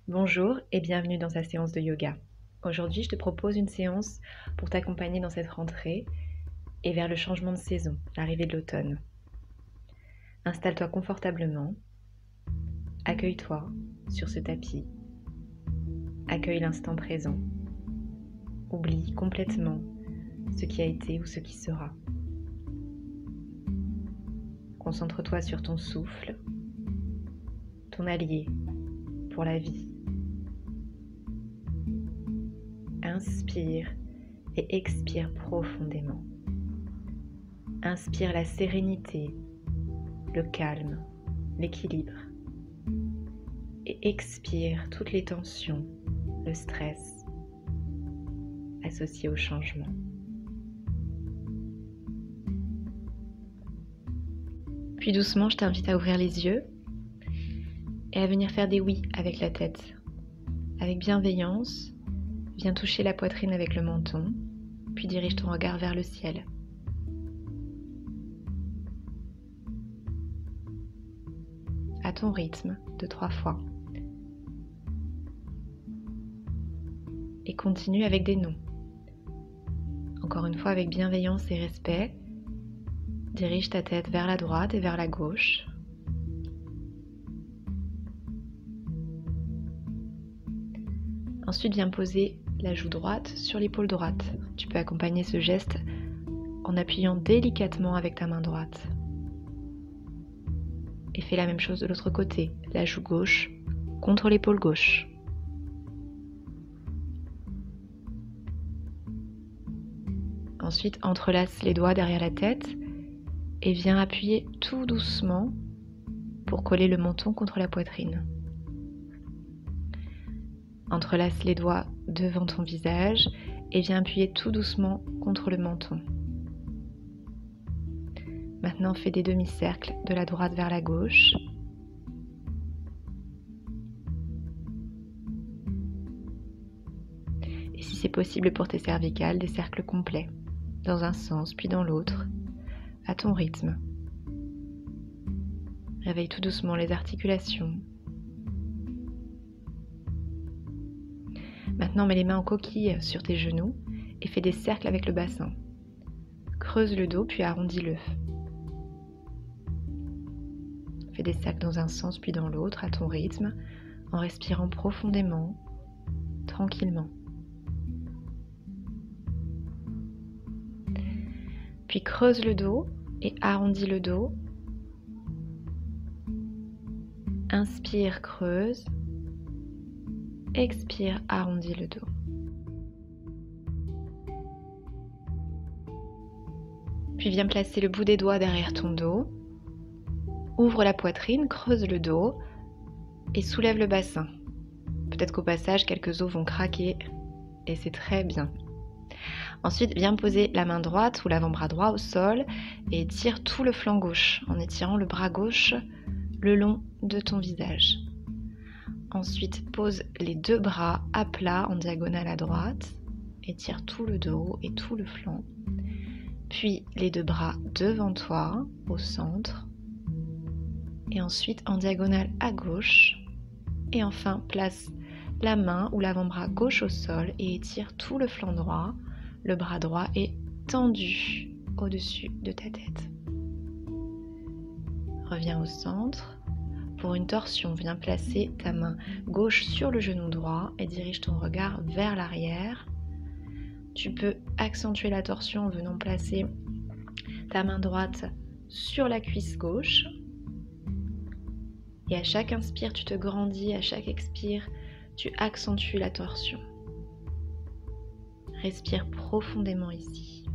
Bonjour et bienvenue dans ta séance de yoga. Aujourd'hui, je te propose une séance pour t'accompagner dans cette rentrée et vers le changement de saison, l'arrivée de l'automne. Installe-toi confortablement, accueille-toi sur ce tapis, accueille l'instant présent, oublie complètement ce qui a été ou ce qui sera. Concentre-toi sur ton souffle, ton allié pour la vie. Inspire et expire profondément. Inspire la sérénité, le calme, l'équilibre. Et expire toutes les tensions, le stress associés au changement. Puis doucement, je t'invite à ouvrir les yeux et à venir faire des oui avec la tête. Avec bienveillance, viens toucher la poitrine avec le menton, puis dirige ton regard vers le ciel. À ton rythme de 3 fois. Et continue avec des noms. Encore une fois, avec bienveillance et respect, dirige ta tête vers la droite et vers la gauche. Ensuite, viens poser la joue droite sur l'épaule droite. Tu peux accompagner ce geste en appuyant délicatement avec ta main droite. Et fais la même chose de l'autre côté, la joue gauche contre l'épaule gauche. Ensuite, entrelace les doigts derrière la tête et viens appuyer tout doucement pour coller le menton contre la poitrine. Entrelace les doigts devant ton visage et viens appuyer tout doucement contre le menton. Maintenant, fais des demi-cercles de la droite vers la gauche. Et si c'est possible pour tes cervicales, des cercles complets, dans un sens puis dans l'autre, à ton rythme. Réveille tout doucement les articulations. Maintenant, mets les mains en coquille sur tes genoux et fais des cercles avec le bassin. Creuse le dos puis arrondis-le. Fais des cercles dans un sens puis dans l'autre à ton rythme, en respirant profondément, tranquillement. Puis creuse le dos et arrondis le dos. Inspire, creuse. Expire, arrondis le dos. Puis viens placer le bout des doigts derrière ton dos. Ouvre la poitrine, creuse le dos et soulève le bassin. Peut-être qu'au passage, quelques os vont craquer et c'est très bien. Ensuite, viens poser la main droite ou l'avant-bras droit au sol et étire tout le flanc gauche en étirant le bras gauche le long de ton visage. Ensuite, pose les deux bras à plat en diagonale à droite, étire tout le dos et tout le flanc. Puis les deux bras devant toi, au centre. Et ensuite en diagonale à gauche. Et enfin, place la main ou l'avant-bras gauche au sol et étire tout le flanc droit. Le bras droit est tendu au-dessus de ta tête. Reviens au centre. Pour une torsion, viens placer ta main gauche sur le genou droit et dirige ton regard vers l'arrière. Tu peux accentuer la torsion en venant placer ta main droite sur la cuisse gauche. Et à chaque inspire, tu te grandis, à chaque expire, tu accentues la torsion. Respire profondément ici.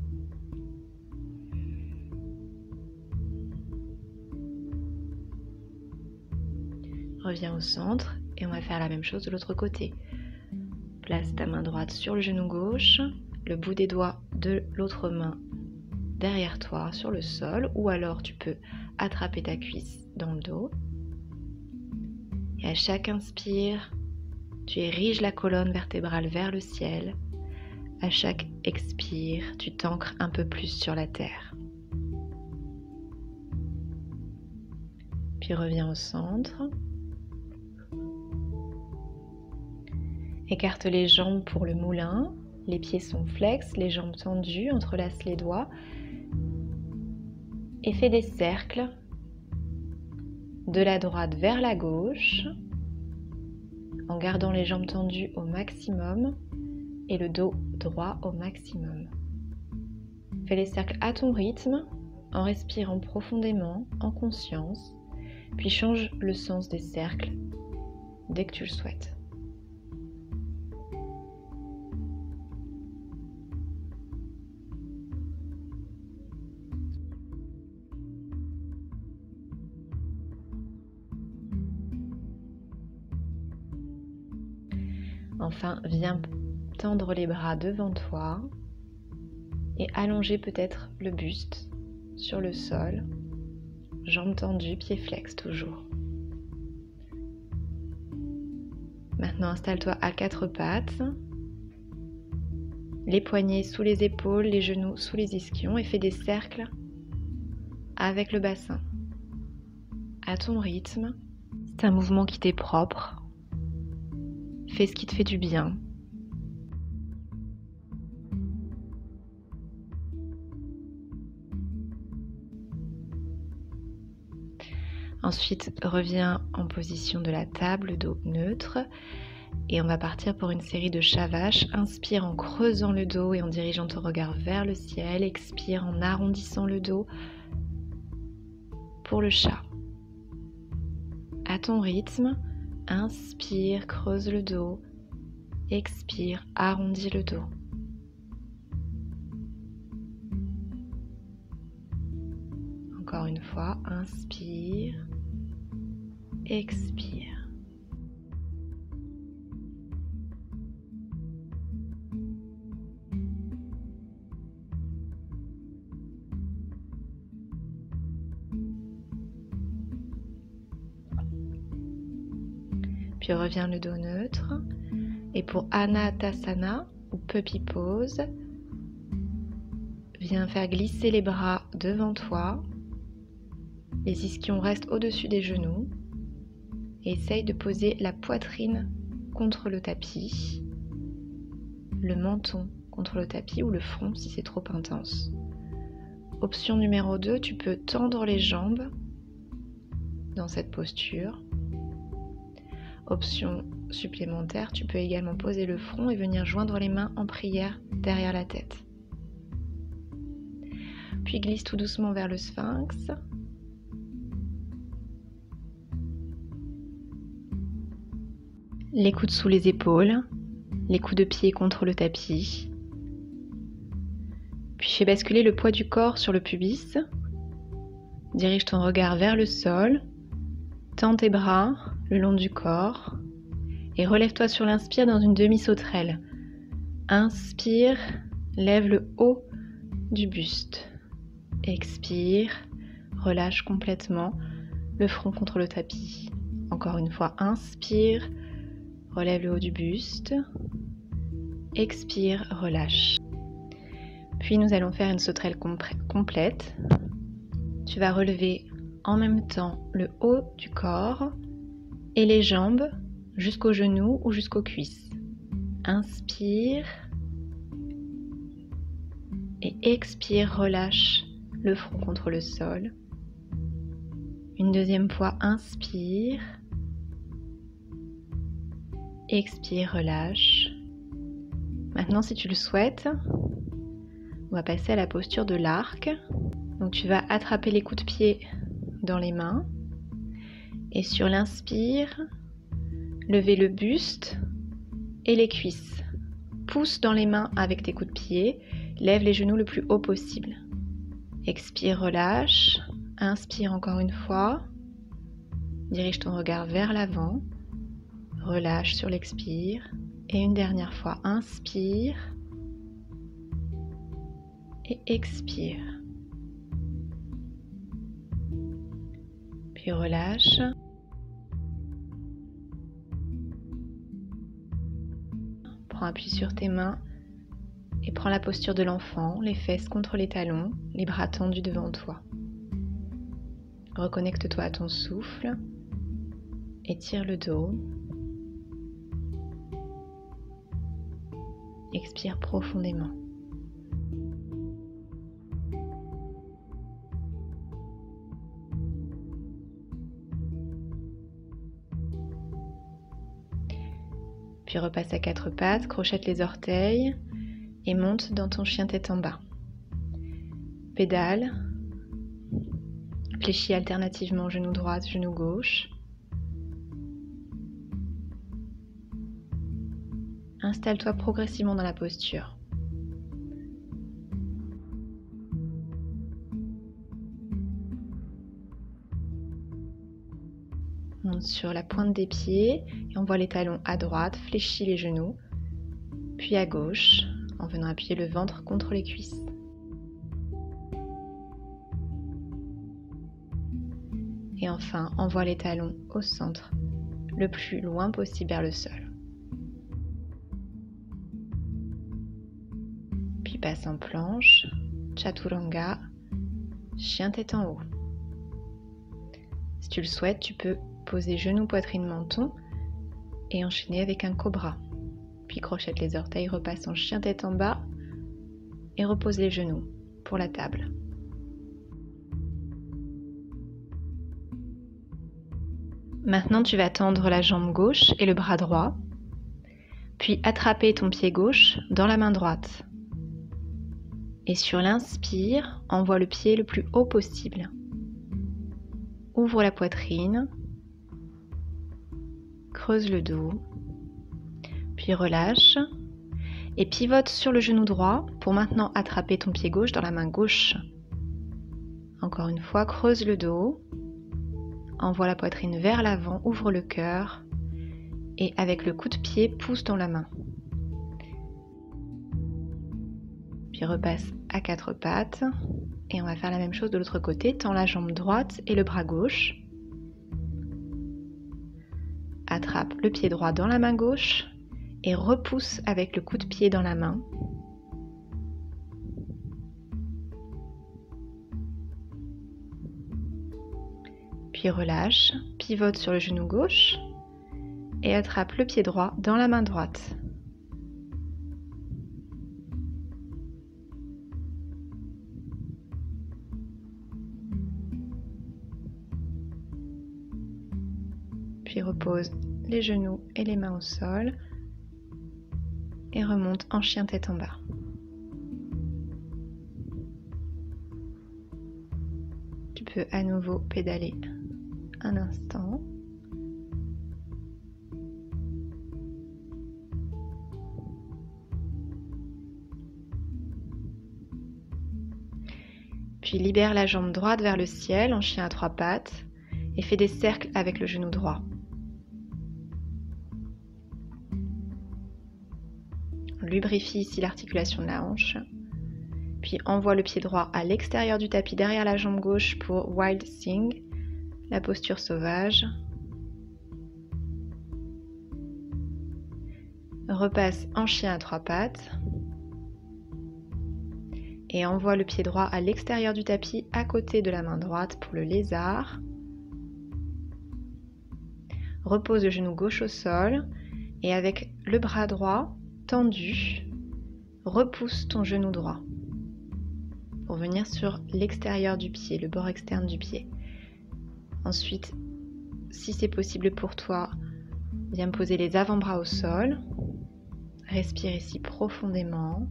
Reviens au centre et on va faire la même chose de l'autre côté. Place ta main droite sur le genou gauche, le bout des doigts de l'autre main derrière toi sur le sol, ou alors tu peux attraper ta cuisse dans le dos. Et à chaque inspire, tu ériges la colonne vertébrale vers le ciel. À chaque expire, tu t'ancres un peu plus sur la terre. Puis reviens au centre. Écarte les jambes pour le moulin. Les pieds sont flex, les jambes tendues, entrelace les doigts. Et fais des cercles de la droite vers la gauche en gardant les jambes tendues au maximum et le dos droit au maximum. Fais les cercles à ton rythme en respirant profondément, en conscience, puis change le sens des cercles dès que tu le souhaites. Enfin, viens tendre les bras devant toi et allonger peut-être le buste sur le sol, jambes tendues, pieds flex toujours. Maintenant, installe-toi à quatre pattes, les poignets sous les épaules, les genoux sous les ischions et fais des cercles avec le bassin. À ton rythme, c'est un mouvement qui t'est propre. Fais ce qui te fait du bien. Ensuite, reviens en position de la table, dos neutre. Et on va partir pour une série de chat vache. Inspire en creusant le dos et en dirigeant ton regard vers le ciel. Expire en arrondissant le dos pour le chat. À ton rythme, inspire, creuse le dos. Expire, arrondis le dos. Encore une fois, inspire, expire. Puis reviens le dos neutre. Et pour Anatasana ou Puppy Pose, viens faire glisser les bras devant toi. Les ischions restent au-dessus des genoux. Et essaye de poser la poitrine contre le tapis, le menton contre le tapis ou le front si c'est trop intense. Option numéro 2, tu peux tendre les jambes dans cette posture. Option supplémentaire, tu peux également poser le front et venir joindre les mains en prière derrière la tête. Puis glisse tout doucement vers le sphinx. Les coudes sous les épaules, les coups de pied contre le tapis. Puis fais basculer le poids du corps sur le pubis. Dirige ton regard vers le sol. Tends tes bras le long du corps et relève-toi sur l'inspire dans une demi-sauterelle. Inspire, lève le haut du buste. Expire, relâche complètement le front contre le tapis. Encore une fois, inspire, relève le haut du buste. Expire, relâche. Puis nous allons faire une sauterelle complète. Tu vas relever en même temps le haut du corps et les jambes jusqu'aux genoux ou jusqu'aux cuisses. Inspire et expire, relâche le front contre le sol. Une deuxième fois, inspire, expire, relâche. Maintenant, si tu le souhaites, on va passer à la posture de l'arc. Donc tu vas attraper les coups de pied dans les mains et sur l'inspire, lever le buste et les cuisses. Pousse dans les mains avec tes coups de pied, lève les genoux le plus haut possible. Expire, relâche. Inspire encore une fois. Dirige ton regard vers l'avant. Relâche sur l'expire. Et une dernière fois, inspire et expire. Puis relâche. Prends appui sur tes mains et prends la posture de l'enfant, les fesses contre les talons, les bras tendus devant toi. Reconnecte-toi à ton souffle, étire le dos. Expire profondément. Puis repasse à quatre pattes, crochette les orteils et monte dans ton chien tête en bas. Pédale, fléchis alternativement genou droit, genou gauche. Installe-toi progressivement dans la posture. Monte sur la pointe des pieds et envoie les talons à droite, fléchis les genoux, puis à gauche en venant appuyer le ventre contre les cuisses. Et enfin, envoie les talons au centre, le plus loin possible vers le sol. Puis passe en planche, chaturanga, chien tête en haut. Si tu le souhaites, tu peux poser genou, poitrine, menton et enchaîner avec un cobra. Puis crochette les orteils, repasse en chien tête en bas et repose les genoux pour la table. Maintenant, tu vas tendre la jambe gauche et le bras droit, puis attraper ton pied gauche dans la main droite. Et sur l'inspire, envoie le pied le plus haut possible. Ouvre la poitrine, creuse le dos, puis relâche et pivote sur le genou droit pour maintenant attraper ton pied gauche dans la main gauche. Encore une fois, creuse le dos, envoie la poitrine vers l'avant, ouvre le cœur et avec le coup de pied, pousse dans la main. Puis repasse à quatre pattes et on va faire la même chose de l'autre côté. Tends la jambe droite et le bras gauche. Attrape le pied droit dans la main gauche et repousse avec le coup de pied dans la main. Puis relâche, pivote sur le genou gauche et attrape le pied droit dans la main droite. Puis repose les genoux et les mains au sol et remonte en chien tête en bas. Tu peux à nouveau pédaler un instant. Puis libère la jambe droite vers le ciel en chien à trois pattes et fais des cercles avec le genou droit. Lubrifie ici l'articulation de la hanche. Puis envoie le pied droit à l'extérieur du tapis derrière la jambe gauche pour Wild Thing, la posture sauvage. Repasse en chien à trois pattes. Et envoie le pied droit à l'extérieur du tapis à côté de la main droite pour le lézard. Repose le genou gauche au sol et avec le bras droit tendu, repousse ton genou droit pour venir sur l'extérieur du pied, le bord externe du pied. Ensuite, si c'est possible pour toi, viens poser les avant-bras au sol. Respire ici profondément.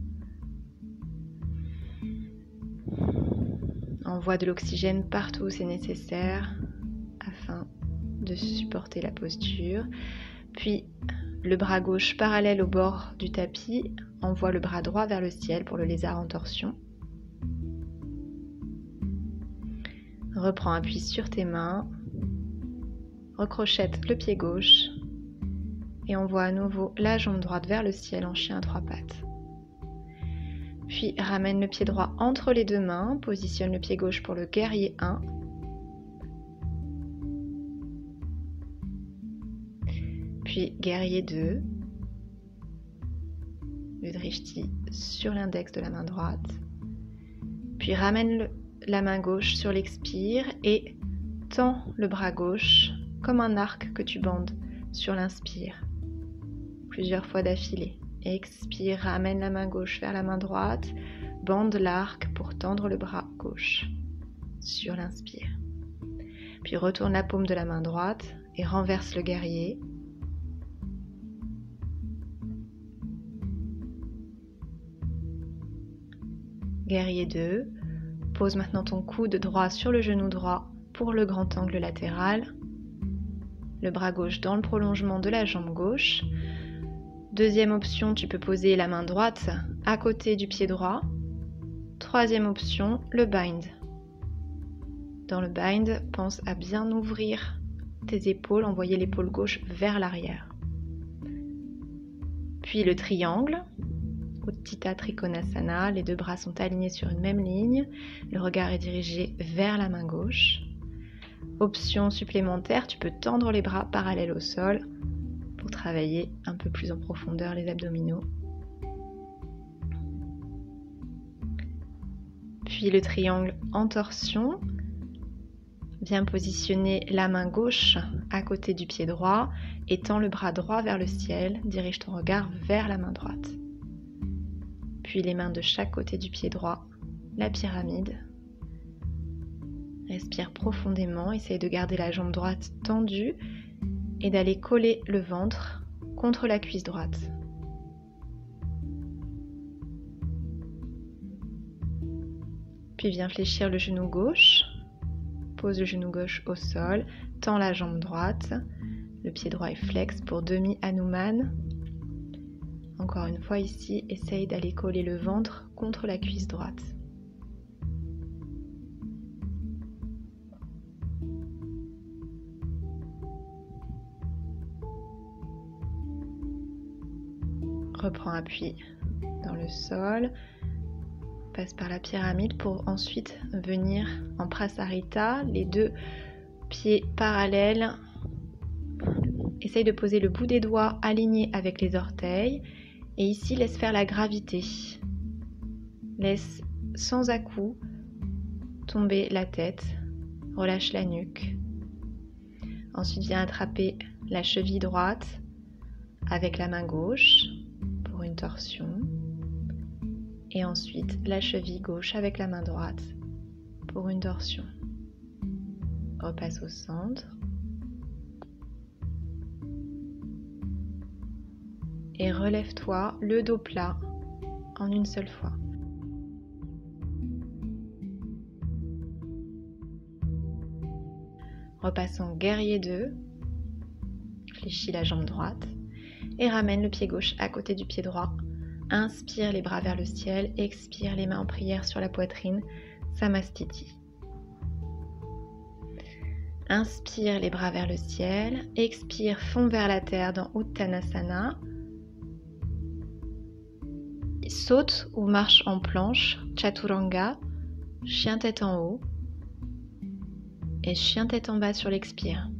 Envoie de l'oxygène partout où c'est nécessaire afin de supporter la posture. Puis, le bras gauche parallèle au bord du tapis, envoie le bras droit vers le ciel pour le lézard en torsion. Reprends appui sur tes mains, recrochette le pied gauche et envoie à nouveau la jambe droite vers le ciel en chien à trois pattes. Puis ramène le pied droit entre les deux mains, positionne le pied gauche pour le guerrier 1. Puis guerrier 2, le drishti sur l'index de la main droite. Puis ramène la main gauche sur l'expire et tends le bras gauche comme un arc que tu bandes sur l'inspire, plusieurs fois d'affilée. Expire, ramène la main gauche vers la main droite. Bande l'arc pour tendre le bras gauche sur l'inspire. Puis retourne la paume de la main droite et renverse le guerrier. Guerrier 2. Pose maintenant ton coude droit sur le genou droit pour le grand angle latéral. Le bras gauche dans le prolongement de la jambe gauche. Deuxième option, tu peux poser la main droite à côté du pied droit. Troisième option, le bind. Dans le bind, pense à bien ouvrir tes épaules, envoyer l'épaule gauche vers l'arrière. Puis le triangle, Utthita Trikonasana, les deux bras sont alignés sur une même ligne, le regard est dirigé vers la main gauche. Option supplémentaire, tu peux tendre les bras parallèles au sol pour travailler un peu plus en profondeur les abdominaux. Puis le triangle en torsion. Viens positionner la main gauche à côté du pied droit et tends le bras droit vers le ciel. Dirige ton regard vers la main droite. Puis les mains de chaque côté du pied droit, la pyramide. Respire profondément, essaye de garder la jambe droite tendue et d'aller coller le ventre contre la cuisse droite. Puis viens fléchir le genou gauche. Pose le genou gauche au sol, tends la jambe droite, le pied droit est flex pour demi Hanuman. Encore une fois ici, essaye d'aller coller le ventre contre la cuisse droite. Reprends appui dans le sol. Passe par la pyramide pour ensuite venir en Prasarita, les deux pieds parallèles. Essaye de poser le bout des doigts aligné avec les orteils et ici laisse faire la gravité. Laisse sans à-coups tomber la tête, relâche la nuque. Ensuite viens attraper la cheville droite avec la main gauche pour une torsion. Et ensuite la cheville gauche avec la main droite pour une torsion. Repasse au centre. Et relève-toi le dos plat en une seule fois. Repasse en guerrier 2. Fléchis la jambe droite et ramène le pied gauche à côté du pied droit. Inspire les bras vers le ciel, expire les mains en prière sur la poitrine, Samastiti. Inspire les bras vers le ciel, expire, fond vers la terre dans Uttanasana. Saute ou marche en planche, Chaturanga, chien tête en haut et chien tête en bas sur l'expire.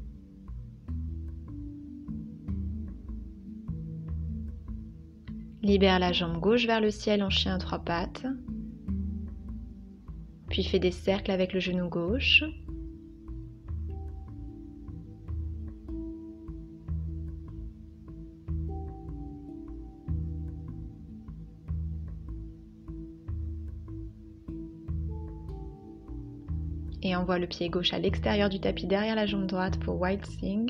Libère la jambe gauche vers le ciel en chien à trois pattes. Puis fais des cercles avec le genou gauche. Et envoie le pied gauche à l'extérieur du tapis derrière la jambe droite pour Wild Thing.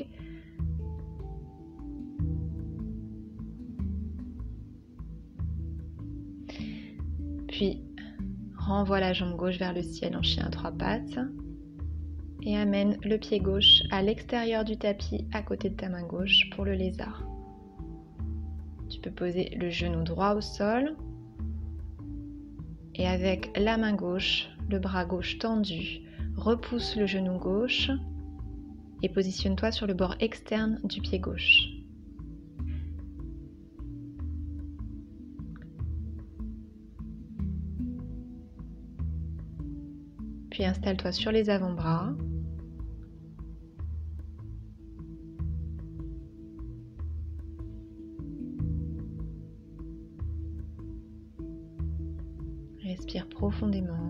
Puis renvoie la jambe gauche vers le ciel en chien à trois pattes et amène le pied gauche à l'extérieur du tapis à côté de ta main gauche pour le lézard. Tu peux poser le genou droit au sol et avec la main gauche, le bras gauche tendu, repousse le genou gauche et positionne-toi sur le bord externe du pied gauche. Puis installe-toi sur les avant-bras. Respire profondément.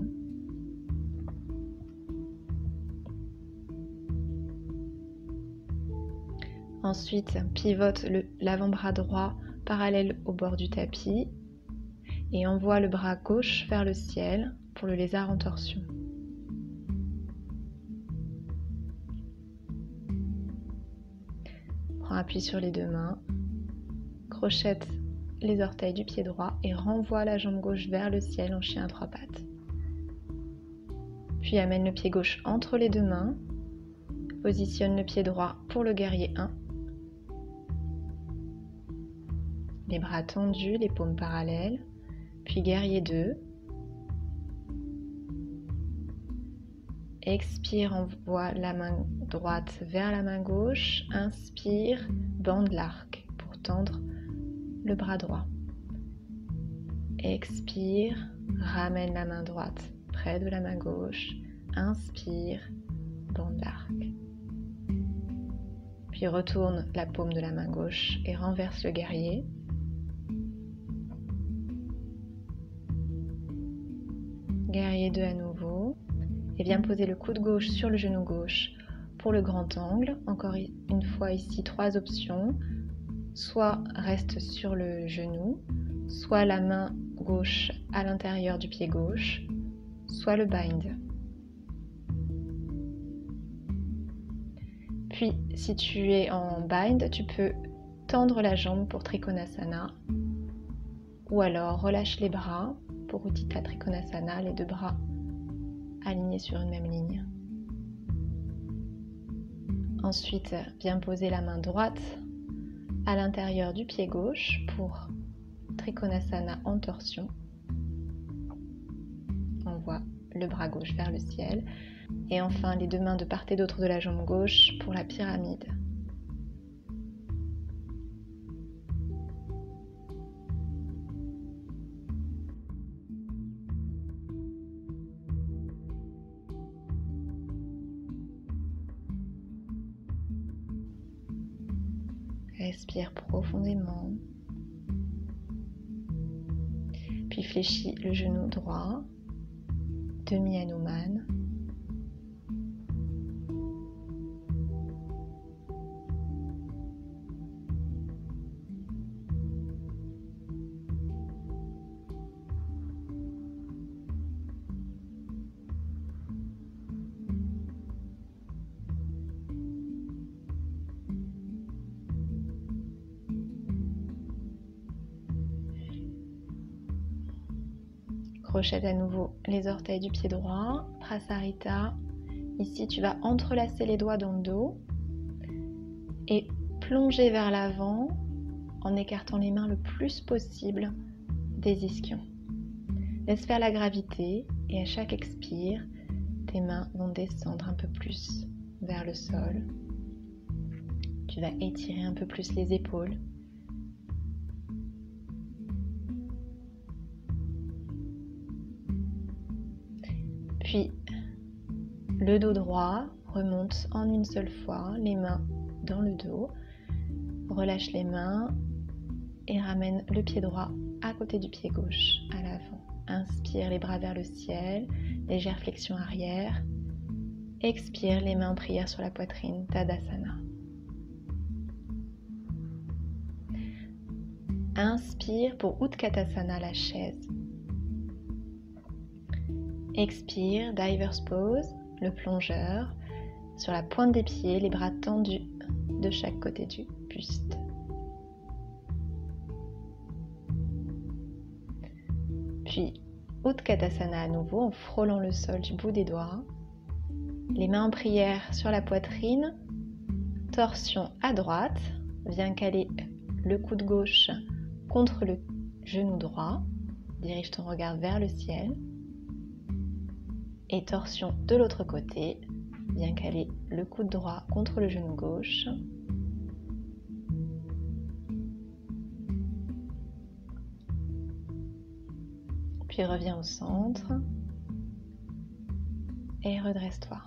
Ensuite, pivote l'avant-bras droit parallèle au bord du tapis et envoie le bras gauche vers le ciel pour le lézard en torsion. Prends appui sur les deux mains, crochette les orteils du pied droit et renvoie la jambe gauche vers le ciel en chien à trois pattes. Puis amène le pied gauche entre les deux mains, positionne le pied droit pour le guerrier 1. Les bras tendus, les paumes parallèles, puis guerrier 2. Expire, envoie la main droite vers la main gauche. Inspire, bande l'arc pour tendre le bras droit. Expire, ramène la main droite près de la main gauche. Inspire, bande l'arc. Puis retourne la paume de la main gauche et renverse le guerrier. Guerrier 2 à nouveau. Et viens poser le coude gauche sur le genou gauche pour le grand angle. Encore une fois ici, 3 options. Soit reste sur le genou, soit la main gauche à l'intérieur du pied gauche, soit le bind. Puis, si tu es en bind, tu peux tendre la jambe pour Trikonasana ou alors relâche les bras pour Utthita Trikonasana, les deux bras alignés sur une même ligne. Ensuite, viens poser la main droite à l'intérieur du pied gauche pour Trikonasana en torsion. Envoie le bras gauche vers le ciel. Et enfin, les deux mains de part et d'autre de la jambe gauche pour la pyramide. Respire profondément. Puis fléchis le genou droit, demi-Hanuman. Crochette à nouveau les orteils du pied droit, Prasarita. Ici, tu vas entrelacer les doigts dans le dos et plonger vers l'avant en écartant les mains le plus possible des ischions. Laisse faire la gravité et à chaque expire, tes mains vont descendre un peu plus vers le sol. Tu vas étirer un peu plus les épaules. Puis, le dos droit remonte en une seule fois, les mains dans le dos. Relâche les mains et ramène le pied droit à côté du pied gauche, à l'avant. Inspire les bras vers le ciel, légère flexion arrière. Expire les mains en prière sur la poitrine, Tadasana. Inspire pour Utkatasana, la chaise. Expire, Diver's Pose, le plongeur, sur la pointe des pieds, les bras tendus de chaque côté du buste. Puis, Utkatasana à nouveau, en frôlant le sol du bout des doigts. Les mains en prière sur la poitrine, torsion à droite, viens caler le coude gauche contre le genou droit, dirige ton regard vers le ciel. Et torsion de l'autre côté, viens caler le coude droit contre le genou gauche. Puis reviens au centre et redresse-toi.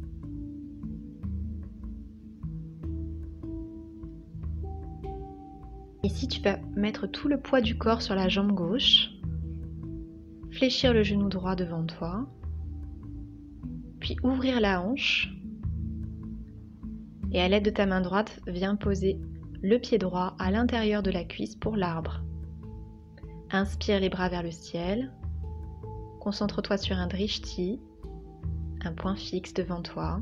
Ici, tu vas mettre tout le poids du corps sur la jambe gauche, fléchir le genou droit devant toi, puis ouvrir la hanche et à l'aide de ta main droite, viens poser le pied droit à l'intérieur de la cuisse pour l'arbre. Inspire les bras vers le ciel. Concentre-toi sur un drishti, un point fixe devant toi.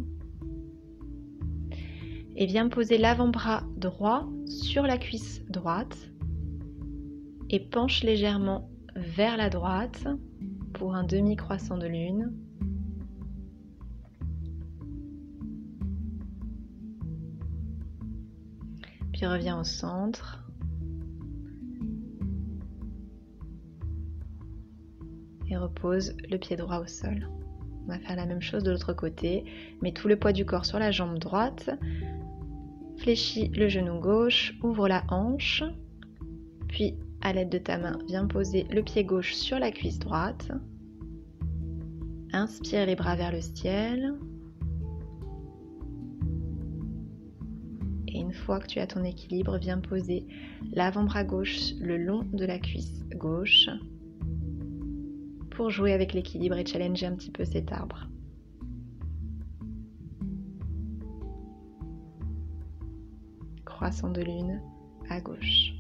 Et viens poser l'avant-bras droit sur la cuisse droite et penche légèrement vers la droite pour un demi-croissant de lune. Puis reviens au centre. Et repose le pied droit au sol. On va faire la même chose de l'autre côté. Mets tout le poids du corps sur la jambe droite. Fléchis le genou gauche, ouvre la hanche. Puis, à l'aide de ta main, viens poser le pied gauche sur la cuisse droite. Inspire les bras vers le ciel. Et une fois que tu as ton équilibre, viens poser l'avant-bras gauche le long de la cuisse gauche pour jouer avec l'équilibre et challenger un petit peu cet arbre. Croissant de lune à gauche.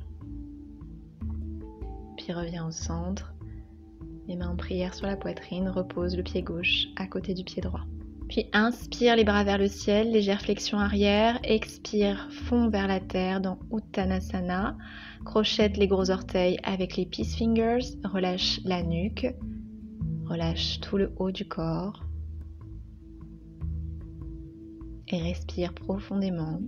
Puis reviens au centre. Les mains en prière sur la poitrine, repose le pied gauche à côté du pied droit. Puis inspire les bras vers le ciel, légère flexion arrière. Expire, fond vers la terre dans Uttanasana. Crochette les gros orteils avec les peace fingers. Relâche la nuque. Relâche tout le haut du corps. Et respire profondément.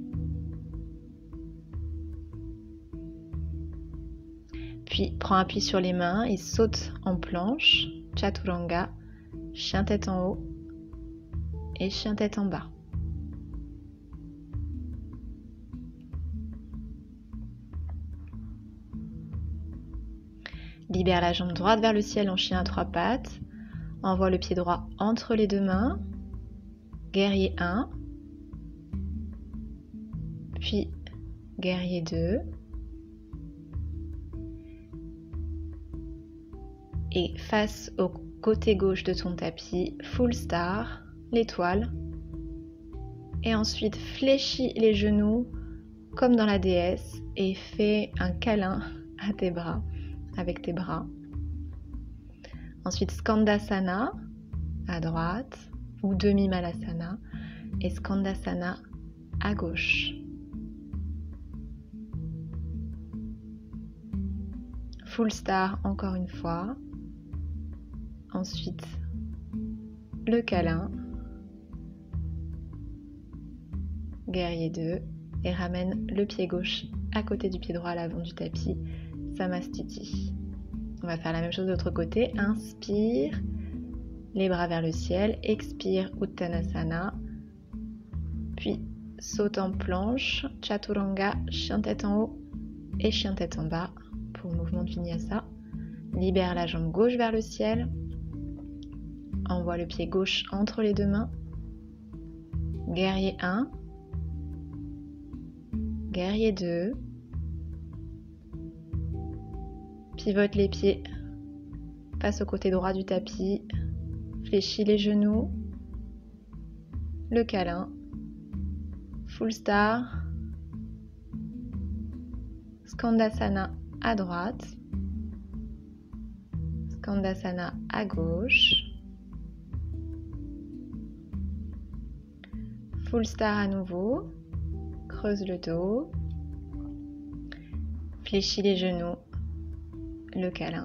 Puis prends appui sur les mains et saute en planche. Chaturanga, chien tête en haut et chien tête en bas. Libère la jambe droite vers le ciel en chien à trois pattes. Envoie le pied droit entre les deux mains. Guerrier 1. Puis guerrier 2. Et face au côté gauche de ton tapis, full star, l'étoile. Et ensuite fléchis les genoux comme dans la déesse et fais un câlin à tes bras avec tes bras. Ensuite Skandasana à droite ou demi-malasana et Skandasana à gauche. Full star encore une fois. Ensuite le câlin. Guerrier 2 et ramène le pied gauche à côté du pied droit à l'avant du tapis. Samastiti. On va faire la même chose de l'autre côté. Inspire, les bras vers le ciel. Expire, Uttanasana. Puis saute en planche, Chaturanga, chien tête en haut et chien tête en bas pour le mouvement de Vinyasa. Libère la jambe gauche vers le ciel. Envoie le pied gauche entre les deux mains. Guerrier 1. Guerrier 2. Pivote les pieds, passe au côté droit du tapis, fléchis les genoux, le câlin, full star, Skandasana à droite, Skandasana à gauche, full star à nouveau, creuse le dos, fléchis les genoux, le câlin.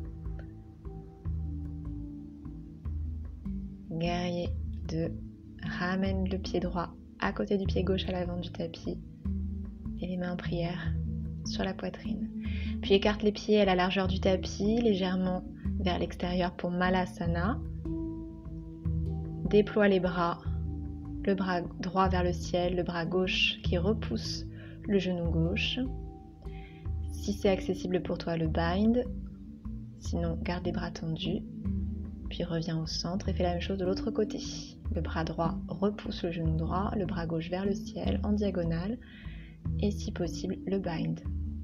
Guerrier 2. Ramène le pied droit à côté du pied gauche à l'avant du tapis et les mains en prière sur la poitrine. Puis écarte les pieds à la largeur du tapis, légèrement vers l'extérieur pour Malasana. Déploie les bras, le bras droit vers le ciel, le bras gauche qui repousse le genou gauche. Si c'est accessible pour toi, le bind. Sinon, garde les bras tendus. Puis reviens au centre et fais la même chose de l'autre côté. Le bras droit repousse le genou droit, le bras gauche vers le ciel en diagonale. Et si possible, le bind.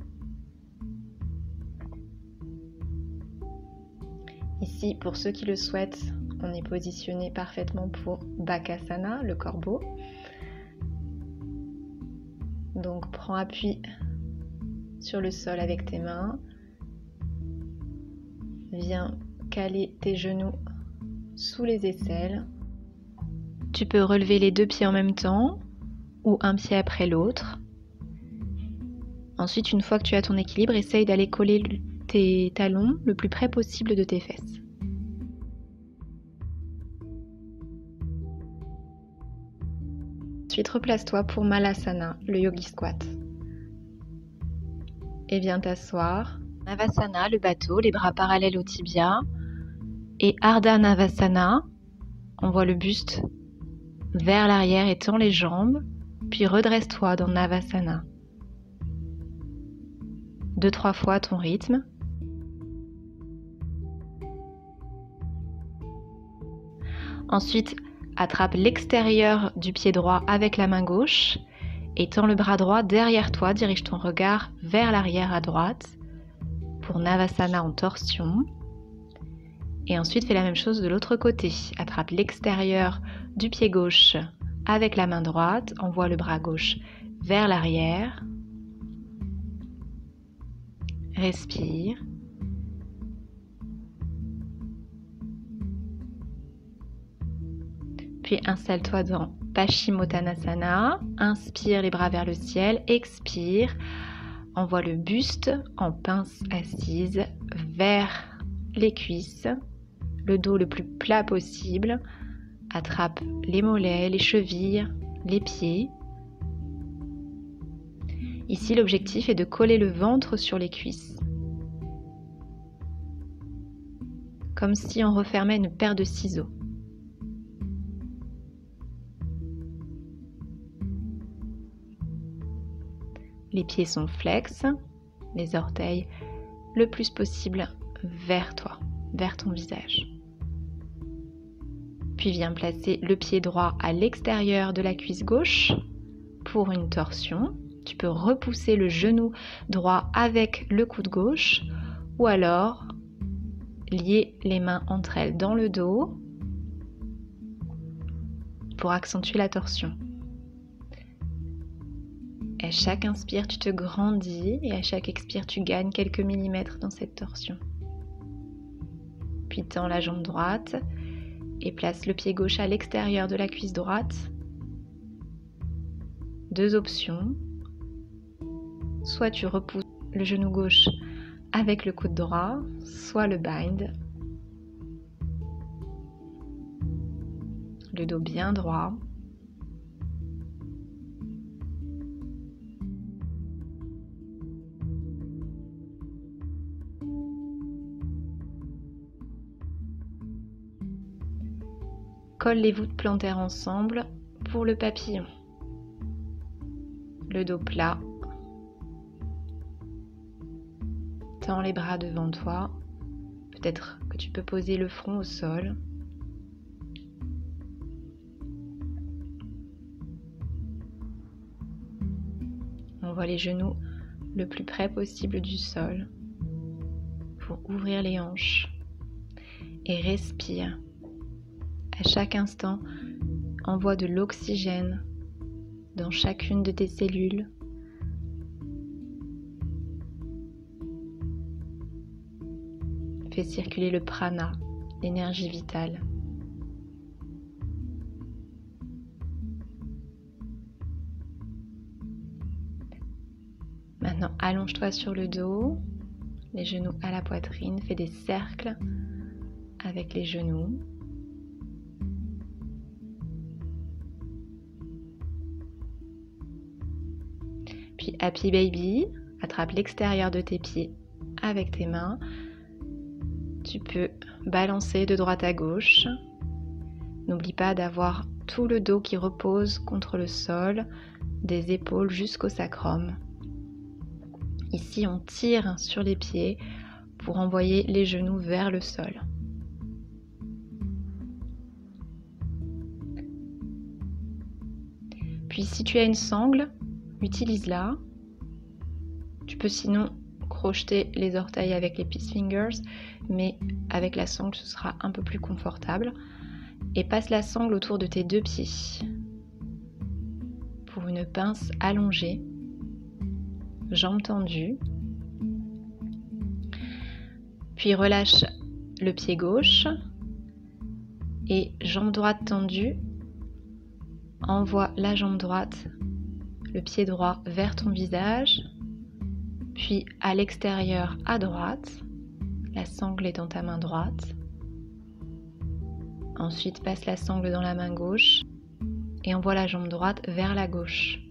Ici, pour ceux qui le souhaitent, on est positionné parfaitement pour Bakasana, le corbeau. Donc prends appui sur le sol avec tes mains. Viens caler tes genoux sous les aisselles. Tu peux relever les deux pieds en même temps ou un pied après l'autre. Ensuite, une fois que tu as ton équilibre, essaye d'aller coller tes talons le plus près possible de tes fesses. Ensuite, replace-toi pour Malasana, le Yogi Squat. Et viens t'asseoir. Navasana, le bateau, les bras parallèles au tibia. Et Ardha Navasana, on voit le buste vers l'arrière, étends les jambes, puis redresse-toi dans Navasana. 2-3 fois à ton rythme. Ensuite, attrape l'extérieur du pied droit avec la main gauche et tends le bras droit derrière toi, dirige ton regard vers l'arrière à droite pour Navasana en torsion. Et ensuite, fais la même chose de l'autre côté. Attrape l'extérieur du pied gauche avec la main droite, envoie le bras gauche vers l'arrière. Respire. Puis installe-toi dans Paschimottanasana. Inspire les bras vers le ciel. Expire. Envoie le buste en pince assise vers les cuisses. Le dos le plus plat possible. Attrape les mollets, les chevilles, les pieds. Ici, l'objectif est de coller le ventre sur les cuisses. Comme si on refermait une paire de ciseaux. Les pieds sont flex, les orteils le plus possible vers toi, vers ton visage. Puis viens placer le pied droit à l'extérieur de la cuisse gauche pour une torsion. Tu peux repousser le genou droit avec le coude gauche ou alors lier les mains entre elles dans le dos pour accentuer la torsion. Et à chaque inspire, tu te grandis et à chaque expire, tu gagnes quelques millimètres dans cette torsion. Puis tends la jambe droite et place le pied gauche à l'extérieur de la cuisse droite. Deux options. Soit tu repousses le genou gauche avec le coude droit, soit le bind. Le dos bien droit. Colle les voûtes plantaires ensemble pour le papillon. Le dos plat. Tends les bras devant toi. Peut-être que tu peux poser le front au sol. On voit les genoux le plus près possible du sol pour ouvrir les hanches. Et respire. À chaque instant, envoie de l'oxygène dans chacune de tes cellules. Fais circuler le prana, l'énergie vitale. Maintenant, allonge-toi sur le dos, les genoux à la poitrine. Fais des cercles avec les genoux. Puis Happy Baby, attrape l'extérieur de tes pieds avec tes mains. Tu peux balancer de droite à gauche. N'oublie pas d'avoir tout le dos qui repose contre le sol, des épaules jusqu'au sacrum. Ici, on tire sur les pieds pour envoyer les genoux vers le sol. Puis si tu as une sangle, utilise-la. Tu peux sinon crocheter les orteils avec les peace fingers, mais avec la sangle ce sera un peu plus confortable. Et passe la sangle autour de tes deux pieds pour une pince allongée. jambes tendues. Puis relâche le pied gauche et jambe droite tendue. Envoie la jambe droite, le pied droit vers ton visage, puis à l'extérieur à droite, la sangle est dans ta main droite. Ensuite, passe la sangle dans la main gauche et envoie la jambe droite vers la gauche.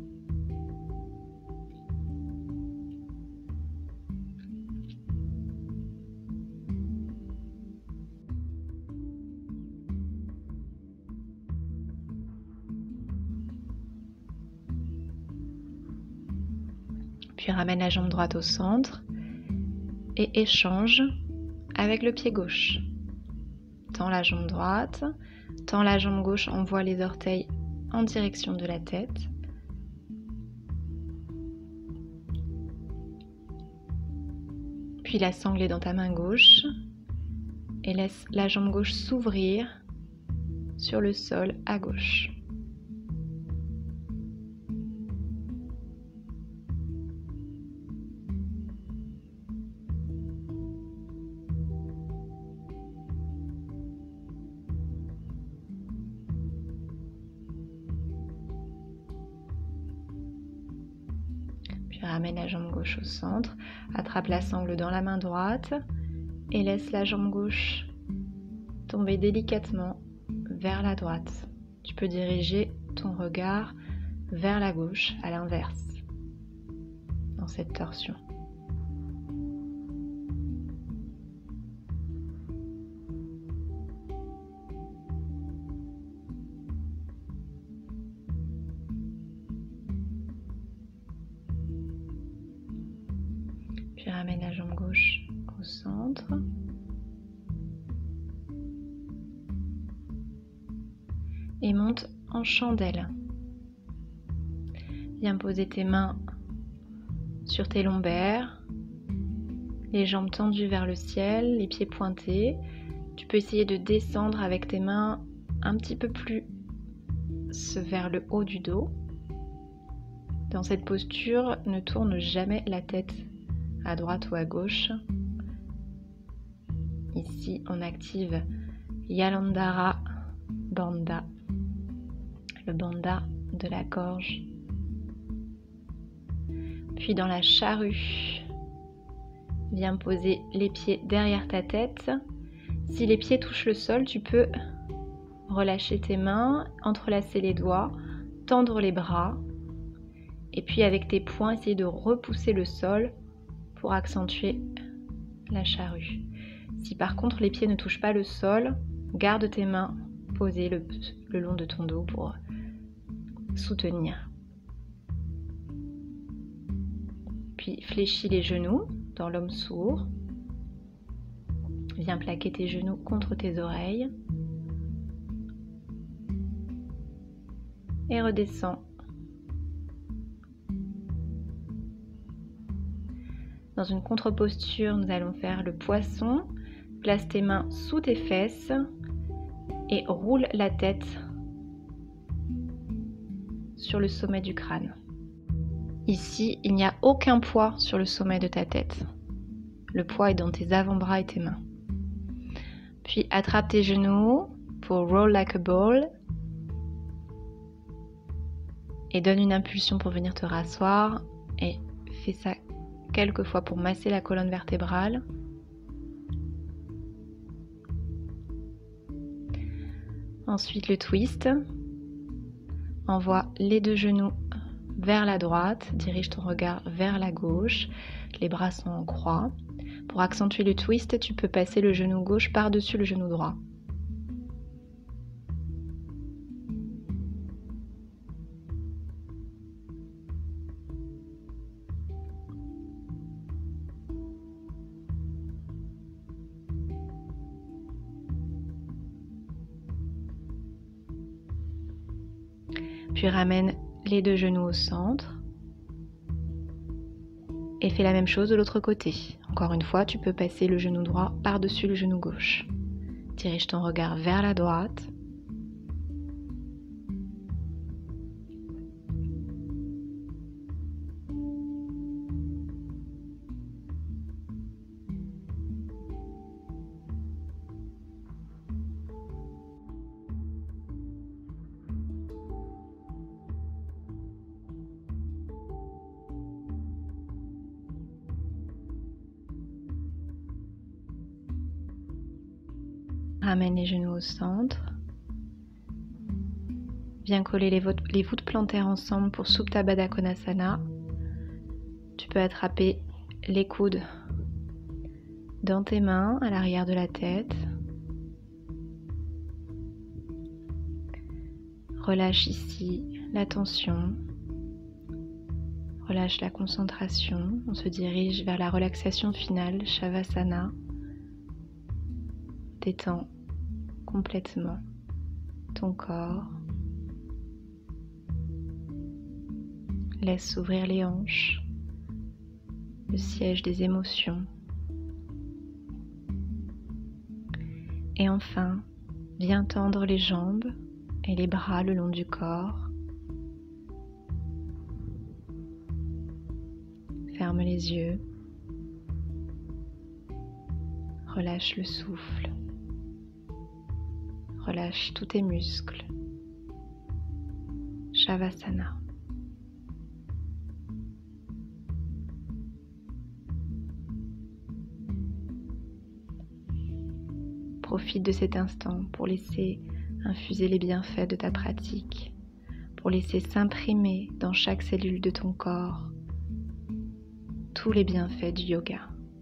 Puis ramène la jambe droite au centre et échange avec le pied gauche. Tends la jambe droite, tends la jambe gauche, envoie les orteils en direction de la tête. Puis la sangle est dans ta main gauche et laisse la jambe gauche s'ouvrir sur le sol à gauche. Puis ramène la jambe gauche au centre, attrape la sangle dans la main droite et laisse la jambe gauche tomber délicatement vers la droite. Tu peux diriger ton regard vers la gauche à l'inverse dans cette torsion. Puis ramène la jambe gauche au centre. Et monte en chandelle. Viens poser tes mains sur tes lombaires, les jambes tendues vers le ciel, les pieds pointés. Tu peux essayer de descendre avec tes mains un petit peu plus vers le haut du dos. Dans cette posture, ne tourne jamais la tête à droite ou à gauche. Ici, on active Jalandhara Bandha, le bandha de la gorge. Puis dans la charrue, viens poser les pieds derrière ta tête. Si les pieds touchent le sol, tu peux relâcher tes mains, entrelacer les doigts, tendre les bras et puis avec tes poings, essayer de repousser le sol pour accentuer la charrue. Si par contre les pieds ne touchent pas le sol, garde tes mains posées le long de ton dos pour soutenir. Puis fléchis les genoux dans l'homme sourd. Viens plaquer tes genoux contre tes oreilles. Et redescends. Dans une contre-posture, nous allons faire le poisson. Place tes mains sous tes fesses et roule la tête sur le sommet du crâne. Ici, il n'y a aucun poids sur le sommet de ta tête. Le poids est dans tes avant-bras et tes mains. Puis attrape tes genoux pour roll like a ball et donne une impulsion pour venir te rasseoir et fais ça quelques fois pour masser la colonne vertébrale. Ensuite le twist. Envoie les deux genoux vers la droite, dirige ton regard vers la gauche, les bras sont en croix. Pour accentuer le twist, tu peux passer le genou gauche par-dessus le genou droit. Puis ramène les deux genoux au centre et fais la même chose de l'autre côté. Encore une fois, tu peux passer le genou droit par-dessus le genou gauche. Dirige ton regard vers la droite. Ramène les genoux au centre. Viens coller les voûtes plantaires ensemble pour Supta Baddha Konasana. Tu peux attraper les coudes dans tes mains à l'arrière de la tête. Relâche ici la tension. Relâche la concentration. On se dirige vers la relaxation finale, Shavasana. Détends complètement ton corps. Laisse s'ouvrir les hanches, le siège des émotions. Et enfin, viens tendre les jambes et les bras le long du corps. Ferme les yeux. Relâche le souffle. Relâche tous tes muscles. Shavasana. Profite de cet instant pour laisser infuser les bienfaits de ta pratique, pour laisser s'imprimer dans chaque cellule de ton corps tous les bienfaits du yoga.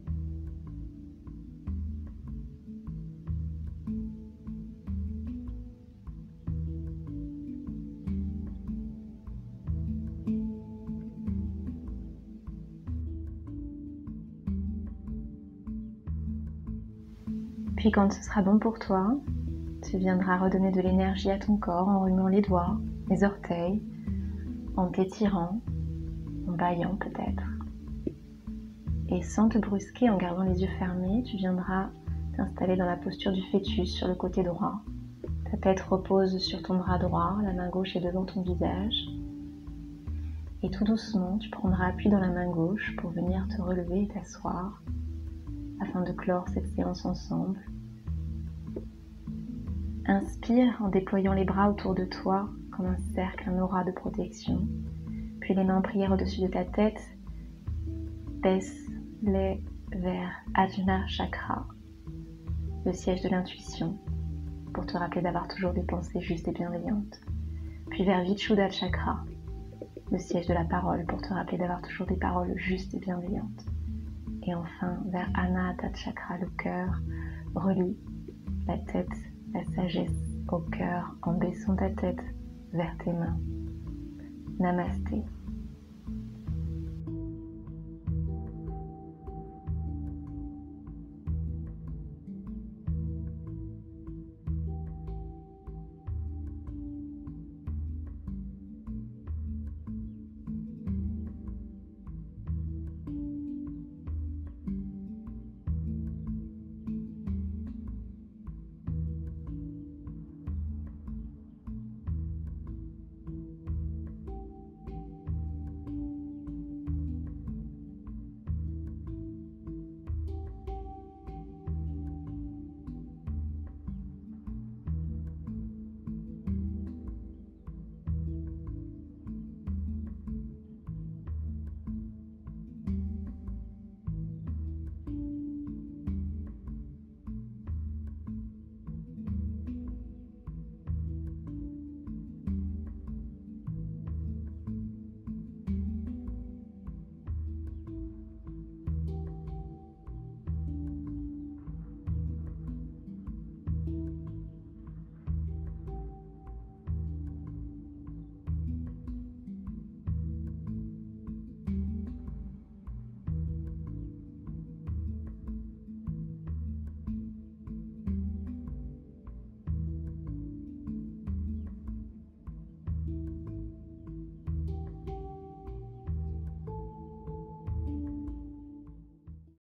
Puis quand ce sera bon pour toi, tu viendras redonner de l'énergie à ton corps en remuant les doigts, les orteils, en t'étirant, en bâillant peut-être. Et sans te brusquer, en gardant les yeux fermés, tu viendras t'installer dans la posture du fœtus sur le côté droit. Ta tête repose sur ton bras droit, la main gauche est devant ton visage. Et tout doucement, tu prendras appui dans la main gauche pour venir te relever et t'asseoir afin de clore cette séance ensemble. Inspire en déployant les bras autour de toi comme un cercle, un aura de protection. Puis les mains en prière au-dessus de ta tête. Baisse-les vers Ajna Chakra, le siège de l'intuition, pour te rappeler d'avoir toujours des pensées justes et bienveillantes. Puis vers Vishuddha Chakra, le siège de la parole, pour te rappeler d'avoir toujours des paroles justes et bienveillantes. Et enfin, vers Anahata Chakra, le cœur, relie la tête, la sagesse au cœur en baissant ta tête vers tes mains. Namasté.